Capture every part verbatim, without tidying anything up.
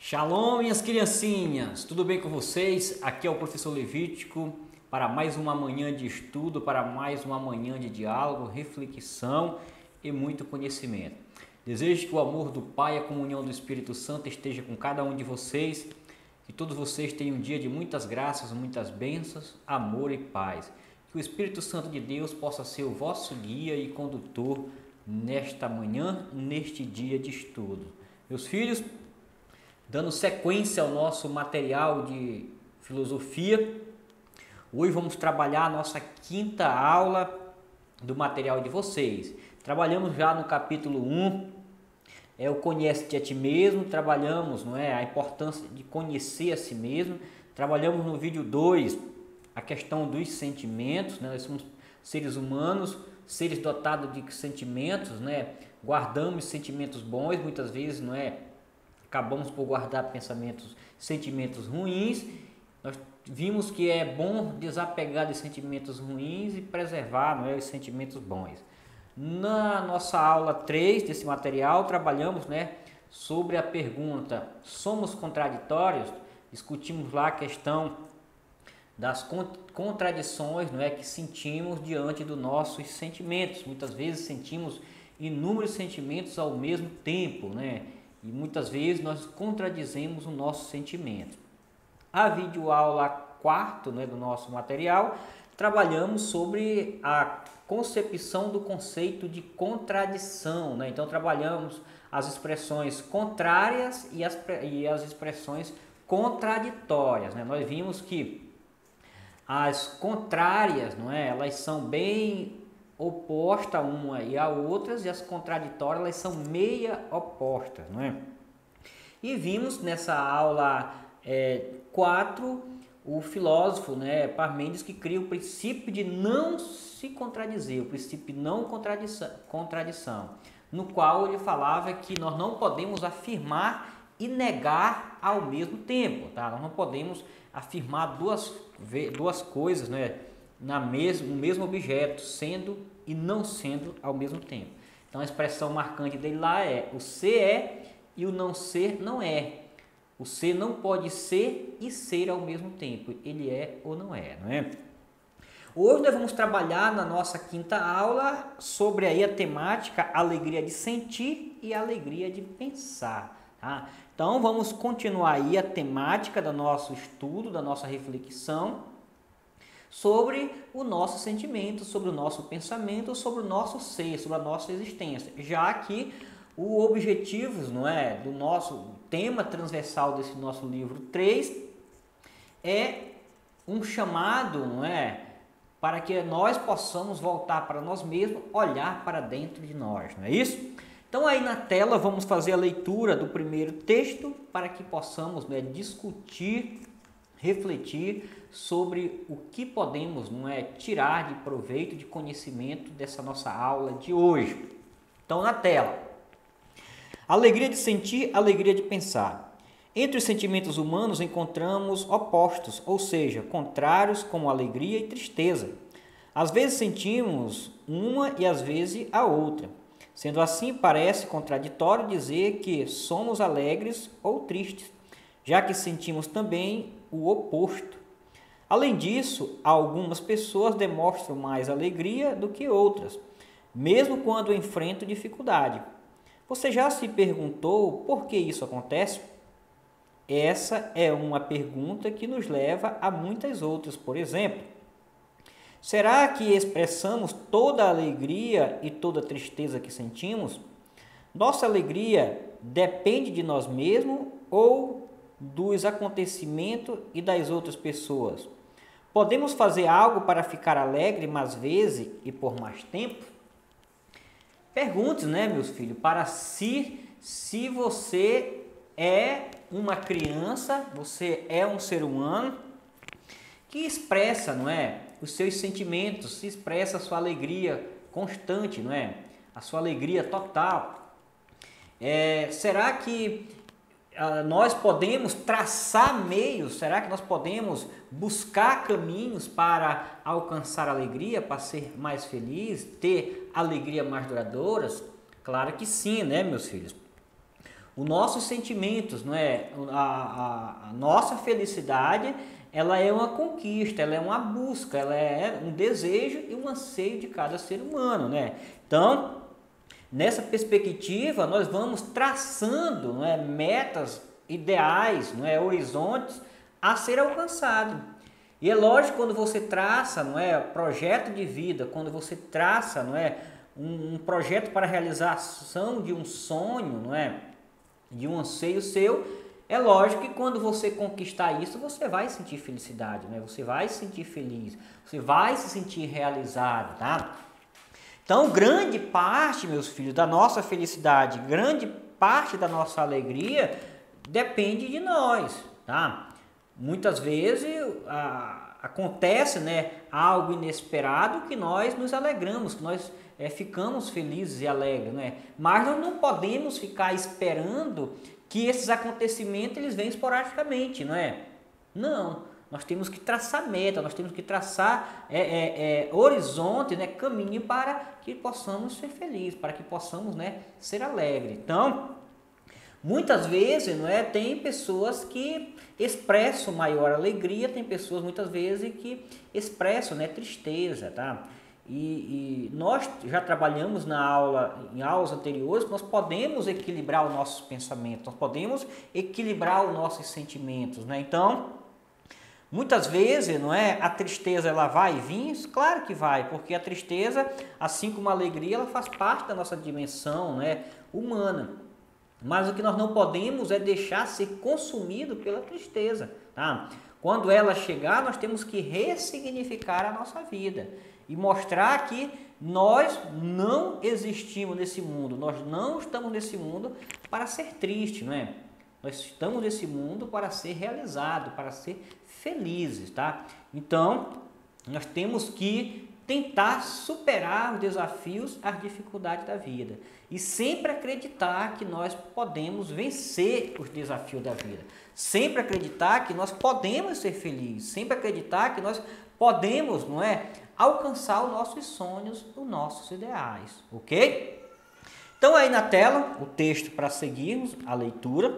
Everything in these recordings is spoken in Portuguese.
Shalom, minhas criancinhas! Tudo bem com vocês? Aqui é o professor Levítico para mais uma manhã de estudo, para mais uma manhã de diálogo, reflexão e muito conhecimento. Desejo que o amor do Pai e a comunhão do Espírito Santo esteja com cada um de vocês, que todos vocês tenham um dia de muitas graças, muitas bênçãos, amor e paz. Que o Espírito Santo de Deus possa ser o vosso guia e condutor nesta manhã, neste dia de estudo. Meus filhos, dando sequência ao nosso material de filosofia, hoje vamos trabalhar a nossa quinta aula do material de vocês. Trabalhamos já no capítulo um, é o Conhece-te a ti mesmo, trabalhamos, não é, a importância de conhecer a si mesmo, trabalhamos no vídeo dois a questão dos sentimentos, né? Nós somos seres humanos, seres dotados de sentimentos, né? Guardamos sentimentos bons, muitas vezes, não é? Acabamos por guardar pensamentos, sentimentos ruins. Nós vimos que é bom desapegar de sentimentos ruins e preservar, não é, os sentimentos bons. Na nossa aula três desse material, trabalhamos, né, sobre a pergunta: somos contraditórios? Discutimos lá a questão das contradições, não é, que sentimos diante dos nossos sentimentos. Muitas vezes sentimos inúmeros sentimentos ao mesmo tempo, né? E muitas vezes nós contradizemos o nosso sentimento. A videoaula quarto, né, do nosso material, trabalhamos sobre a concepção do conceito de contradição, né? Então trabalhamos as expressões contrárias e as, e as expressões contraditórias, né? Nós vimos que as contrárias, não é, elas são bem oposta uma e a outras, e as contraditórias elas são meia opostas, não é? E vimos nessa aula quatro o filósofo, né, Parmênides, que cria o princípio de não se contradizer, o princípio de não contradição, contradição, no qual ele falava que nós não podemos afirmar e negar ao mesmo tempo, tá? Nós não podemos afirmar duas, duas coisas, né, na mesmo, no mesmo objeto, sendo e não sendo ao mesmo tempo. Então a expressão marcante dele lá é: o ser é e o não ser não é. O ser não pode ser e ser ao mesmo tempo. Ele é ou não é, não é? Hoje nós vamos trabalhar na nossa quinta aula sobre aí a temática alegria de sentir e alegria de pensar, tá? Então vamos continuar aí a temática do nosso estudo, da nossa reflexão sobre o nosso sentimento, sobre o nosso pensamento, sobre o nosso ser, sobre a nossa existência, já que o objetivo, não é, do nosso tema transversal desse nosso livro três é um chamado, não é, para que nós possamos voltar para nós mesmos, olhar para dentro de nós, não é isso? Então aí na tela vamos fazer a leitura do primeiro texto para que possamos, né, discutir, refletir sobre o que podemos, não é, tirar de proveito, de conhecimento dessa nossa aula de hoje. Então na tela: alegria de sentir, alegria de pensar. Entre os sentimentos humanos encontramos opostos, ou seja, contrários, como alegria e tristeza. Às vezes sentimos uma e às vezes a outra. Sendo assim, parece contraditório dizer que somos alegres ou tristes, já que sentimos também o oposto. Além disso, algumas pessoas demonstram mais alegria do que outras, mesmo quando enfrentam dificuldade. Você já se perguntou por que isso acontece? Essa é uma pergunta que nos leva a muitas outras. Por exemplo, será que expressamos toda a alegria e toda a tristeza que sentimos? Nossa alegria depende de nós mesmos ou dos acontecimentos e das outras pessoas? Podemos fazer algo para ficar alegre mais vezes e por mais tempo? Pergunte, né, meus filhos, para si, se você é uma criança, você é um ser humano que expressa, não é, os seus sentimentos, se expressa a sua alegria constante, não é, a sua alegria total. É, será que uh, nós podemos traçar meios, será que nós podemos buscar caminhos para alcançar alegria, para ser mais feliz, ter alegria mais duradouras? Claro que sim, né, meus filhos? Os nossos sentimentos, não é? A, a, a nossa felicidade, ela é uma conquista, ela é uma busca, ela é um desejo e um anseio de cada ser humano, né? Então, nessa perspectiva, nós vamos traçando, não é, metas, ideais, não é, horizontes a ser alcançado. E é lógico, quando você traça, não é, projeto de vida, quando você traça, não é, um, um projeto para a realização de um sonho, não é, de um anseio seu, é lógico que quando você conquistar isso, você vai sentir felicidade, né? Você vai se sentir feliz, você vai se sentir realizado, tá? Então, grande parte, meus filhos, da nossa felicidade, grande parte da nossa alegria depende de nós, tá? Muitas vezes a, acontece, né, algo inesperado que nós nos alegramos, que nós é, ficamos felizes e alegres, né? Mas nós não podemos ficar esperando que esses acontecimentos eles vêm esporadicamente, não é? Não, nós temos que traçar meta, nós temos que traçar é, é, é, horizonte, né, caminho para que possamos ser felizes, para que possamos, né, ser alegres. Então, muitas vezes, não é, tem pessoas que expressam maior alegria, tem pessoas muitas vezes que expressam, né, tristeza, tá? E, e nós já trabalhamos na aula, em aulas anteriores, nós podemos equilibrar os nossos pensamentos, nós podemos equilibrar os nossos sentimentos, né? Então, muitas vezes, não é, a tristeza ela vai vir? Claro que vai, porque a tristeza, assim como a alegria, ela faz parte da nossa dimensão, né, humana. Mas o que nós não podemos é deixar ser consumido pela tristeza, tá? Quando ela chegar, nós temos que ressignificar a nossa vida e mostrar que nós não existimos nesse mundo, nós não estamos nesse mundo para ser triste, não é? Nós estamos nesse mundo para ser realizados, para ser felizes, tá? Então, nós temos que tentar superar os desafios, as dificuldades da vida e sempre acreditar que nós podemos vencer os desafios da vida, sempre acreditar que nós podemos ser felizes, sempre acreditar que nós podemos, não é, alcançar os nossos sonhos, os nossos ideais, ok? Então aí na tela o texto para seguirmos a leitura.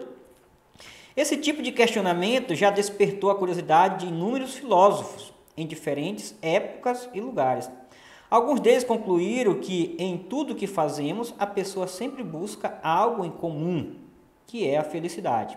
Esse tipo de questionamento já despertou a curiosidade de inúmeros filósofos em diferentes épocas e lugares. Alguns deles concluíram que em tudo que fazemos a pessoa sempre busca algo em comum, que é a felicidade.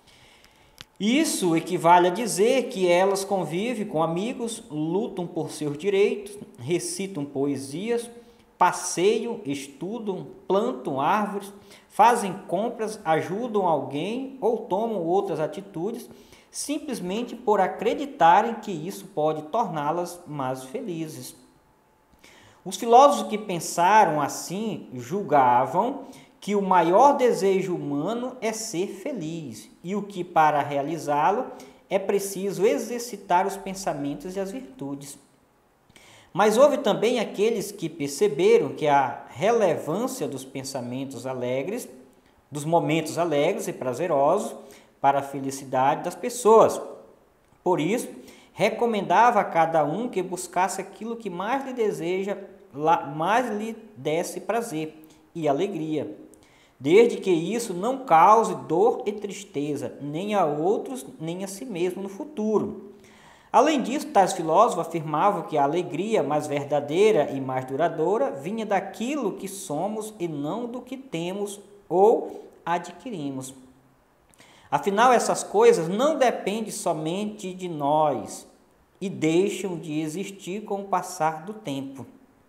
Isso equivale a dizer que elas convivem com amigos, lutam por seus direitos, recitam poesias, passeiam, estudam, plantam árvores, fazem compras, ajudam alguém ou tomam outras atitudes, simplesmente por acreditarem que isso pode torná-las mais felizes. Os filósofos que pensaram assim julgavam que o maior desejo humano é ser feliz e o que para realizá-lo é preciso exercitar os pensamentos e as virtudes. Mas houve também aqueles que perceberam que a relevância dos pensamentos alegres, dos momentos alegres e prazerosos para a felicidade das pessoas. Por isso, recomendava a cada um que buscasse aquilo que mais lhe deseja, mais lhe desse prazer e alegria, desde que isso não cause dor e tristeza, nem a outros, nem a si mesmo no futuro. Além disso, tais filósofos afirmavam que a alegria mais verdadeira e mais duradoura vinha daquilo que somos e não do que temos ou adquirimos. Afinal, essas coisas não dependem somente de nós e deixam de existir com o passar do tempo.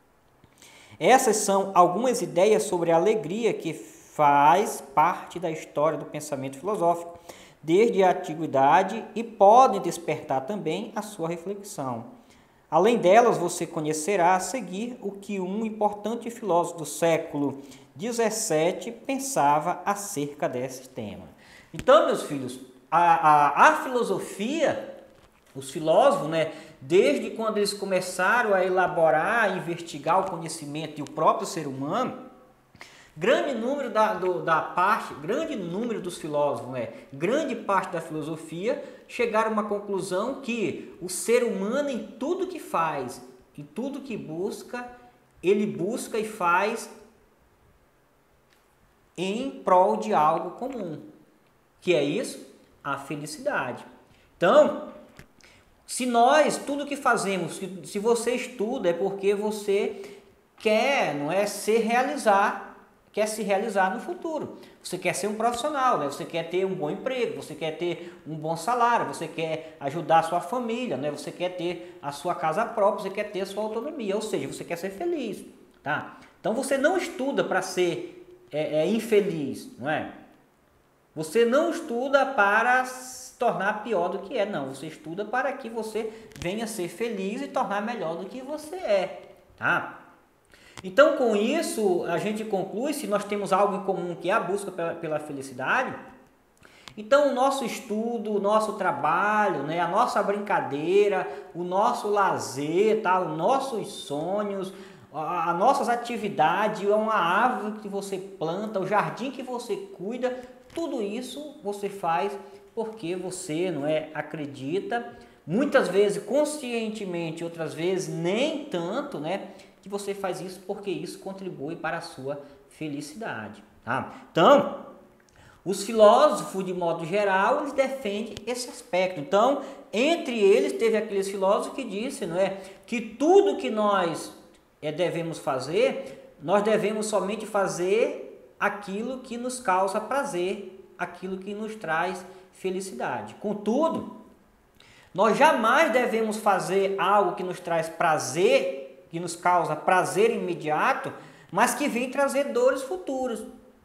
Essas são algumas ideias sobre a alegria que faz parte da história do pensamento filosófico desde a antiguidade e podem despertar também a sua reflexão. Além delas, você conhecerá a seguir o que um importante filósofo do século dezessete pensava acerca desse tema. Então, meus filhos, a, a, a filosofia, os filósofos, né, desde quando eles começaram a elaborar, a investigar o conhecimento e o próprio ser humano, grande número da, do, da parte, grande número dos filósofos, né, grande parte da filosofia, chegaram a uma conclusão que o ser humano, em tudo que faz, em tudo que busca, ele busca e faz em prol de algo comum. Que é isso? A felicidade. Então, se nós, tudo que fazemos, se, se você estuda, é porque você quer, não é, se realizar, quer se realizar no futuro. Você quer ser um profissional, né? Você quer ter um bom emprego, você quer ter um bom salário, você quer ajudar a sua família, né? Você quer ter a sua casa própria, você quer ter a sua autonomia, ou seja, você quer ser feliz, tá? Então você não estuda para ser é, é, infeliz, não é? Você não estuda para se tornar pior do que é, não. Você estuda para que você venha ser feliz e tornar melhor do que você é, tá? Então, com isso, a gente conclui, se nós temos algo em comum, que é a busca pela, pela felicidade, então o nosso estudo, o nosso trabalho, né, a nossa brincadeira, o nosso lazer, tá, os nossos sonhos, as nossas atividades, uma árvore que você planta, o jardim que você cuida, tudo isso você faz porque você, não é, acredita, muitas vezes conscientemente, outras vezes nem tanto, né, que você faz isso porque isso contribui para a sua felicidade, tá? Então, os filósofos, de modo geral, eles defendem esse aspecto. Então, entre eles, teve aqueles filósofos que disseram, não é, que tudo que nós é, devemos fazer, nós devemos somente fazer aquilo que nos causa prazer, aquilo que nos traz felicidade. Contudo, nós jamais devemos fazer algo que nos traz prazer, que nos causa prazer imediato, mas que vem trazer dores futuras.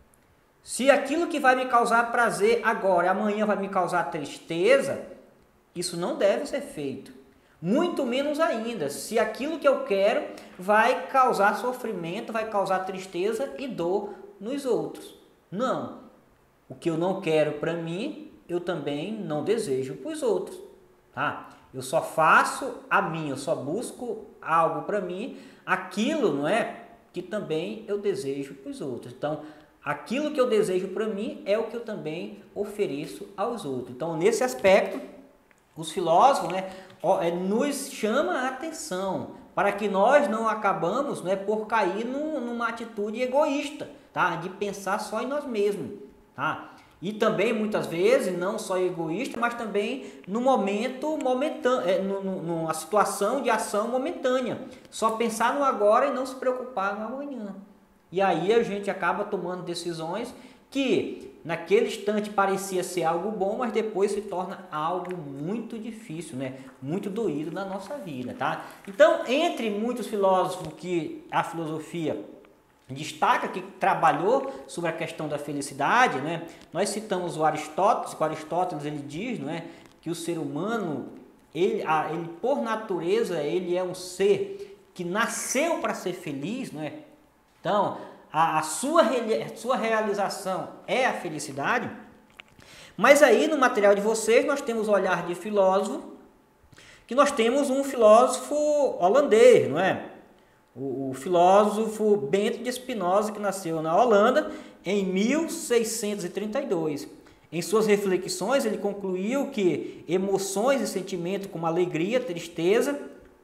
Se aquilo que vai me causar prazer agora, amanhã vai me causar tristeza, isso não deve ser feito. Muito menos ainda, se aquilo que eu quero vai causar sofrimento, vai causar tristeza e dor nos outros. Não. O que eu não quero para mim, eu também não desejo para os outros, tá? Eu só faço a mim, eu só busco algo para mim, aquilo, não é, que também eu desejo para os outros. Então, aquilo que eu desejo para mim é o que eu também ofereço aos outros. Então, nesse aspecto, os filósofos, né, nos chamam a atenção para que nós não acabamos, né, por cair num, numa atitude egoísta, tá, de pensar só em nós mesmos, tá? E também, muitas vezes, não só egoísta, mas também no momento momentâneo, é, numa situação de ação momentânea. Só pensar no agora e não se preocupar no amanhã. E aí a gente acaba tomando decisões que naquele instante parecia ser algo bom, mas depois se torna algo muito difícil, né? Muito doído na nossa vida, tá? Então, entre muitos filósofos que a filosofia destaca, que trabalhou sobre a questão da felicidade, né? Nós citamos o Aristóteles, que o Aristóteles ele diz, não é, que o ser humano, ele, a, ele por natureza, ele é um ser que nasceu para ser feliz, não é? Então, a, a sua, a sua realização é a felicidade. Mas aí no material de vocês nós temos o olhar de filósofo, que nós temos um filósofo holandês, não é? O, o filósofo Bento de Spinoza, que nasceu na Holanda em mil seiscentos e trinta e dois. Em suas reflexões, ele concluiu que emoções e sentimentos como alegria, tristeza,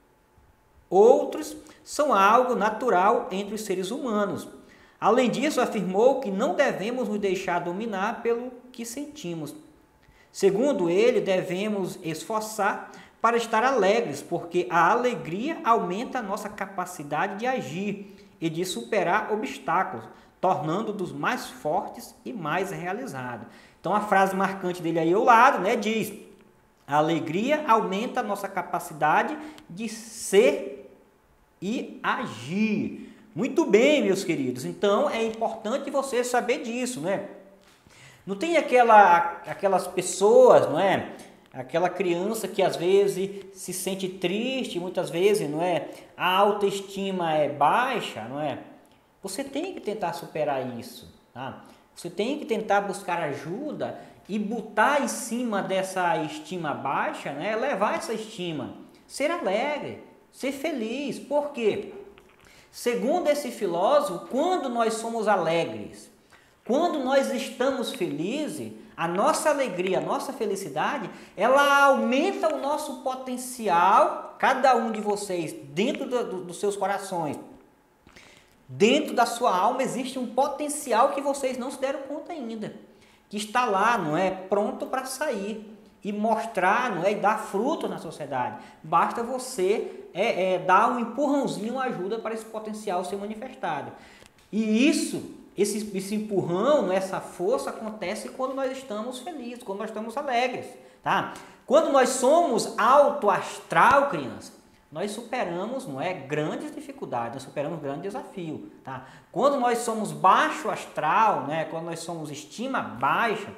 outros, são algo natural entre os seres humanos. Além disso, afirmou que não devemos nos deixar dominar pelo que sentimos. Segundo ele, devemos esforçar para estar alegres, porque a alegria aumenta a nossa capacidade de agir e de superar obstáculos, tornando-nos mais fortes e mais realizados. Então a frase marcante dele aí ao lado, né, diz: a alegria aumenta a nossa capacidade de ser e agir. Muito bem, meus queridos. Então é importante você saber disso, né? Não tem aquela, aquelas pessoas, não é? Aquela criança que às vezes se sente triste, muitas vezes, não é? A autoestima é baixa, não é? Você tem que tentar superar isso, tá? Você tem que tentar buscar ajuda e botar em cima dessa estima baixa, né? Levar essa estima, ser alegre, ser feliz. Por quê? Segundo esse filósofo, quando nós somos alegres, quando nós estamos felizes, a nossa alegria, a nossa felicidade, ela aumenta o nosso potencial, cada um de vocês, dentro do, do, dos seus corações, Dentro da sua alma existe um potencial que vocês não se deram conta ainda, que está lá, não é, pronto para sair e mostrar, não é, e dar fruto na sociedade. Basta você é, é, dar um empurrãozinho, uma ajuda para esse potencial ser manifestado. E isso, esse, esse empurrão, essa força acontece quando nós estamos felizes, quando nós estamos alegres, tá? Quando nós somos alto astral, criança, nós superamos, não é, grandes dificuldades, nós superamos grandes desafios, tá? Quando nós somos baixo astral, né, quando nós somos estima baixa,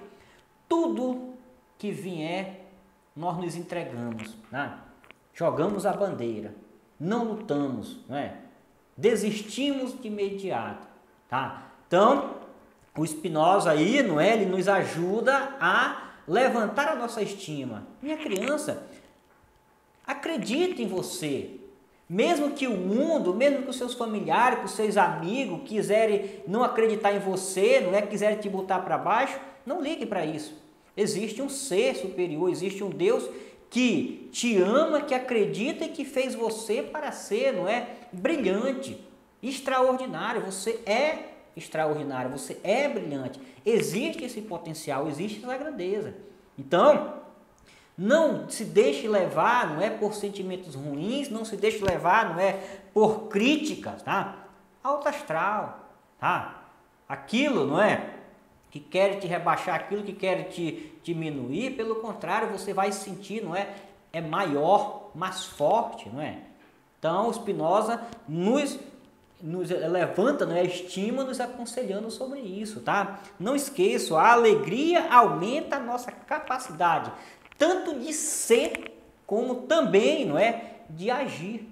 tudo que vier, nós nos entregamos, né? Jogamos a bandeira, não lutamos, não é? Desistimos de imediato, tá? Então, o Spinoza aí, não é, ele nos ajuda a levantar a nossa estima. Minha criança, acredite em você. Mesmo que o mundo, mesmo que os seus familiares, que os seus amigos quiserem não acreditar em você, não é, quiserem te botar para baixo, não ligue para isso. Existe um ser superior, existe um Deus que te ama, que acredita e que fez você para ser, não é, brilhante, extraordinário. Você é extraordinário, você é brilhante. Existe esse potencial, existe essa grandeza. Então, não se deixe levar, não é, por sentimentos ruins, não se deixe levar, não é, por críticas, tá? Alto astral, tá? Aquilo, não é, que quer te rebaixar, aquilo que quer te diminuir, pelo contrário, você vai sentir, não é, é maior, mais forte, não é? Então, o Spinoza nos, nos levanta, não é, estima, nos aconselhando sobre isso, tá? Não esqueça, a alegria aumenta a nossa capacidade, tanto de ser, como também, não é, de agir.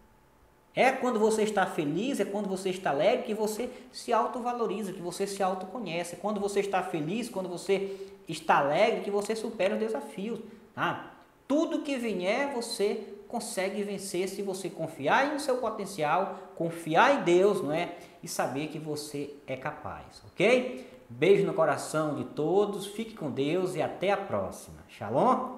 É quando você está feliz, é quando você está alegre, que você se autovaloriza, que você se autoconhece. É quando você está feliz, quando você está alegre, que você supera os desafios. Tá? Tudo que vier, você consegue vencer se você confiar no seu potencial, confiar em Deus, não é? E saber que você é capaz, ok? Beijo no coração de todos, fique com Deus e até a próxima. Shalom!